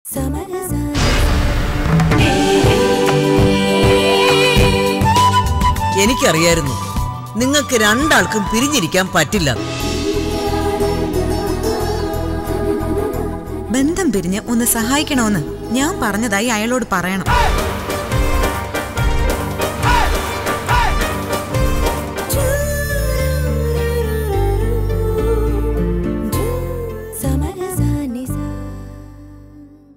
എനിക്കറിയായിരുന്നു നിങ്ങൾക്ക് രണ്ടാൾക്കും പിരിഞ്ഞിരിക്കാൻ പറ്റില്ല. ബന്ധം പിരിഞ്ഞ് ഒന്ന് സഹായിക്കണമെന്ന് ഞാൻ പറഞ്ഞതായി അയാളോട് പറയണം.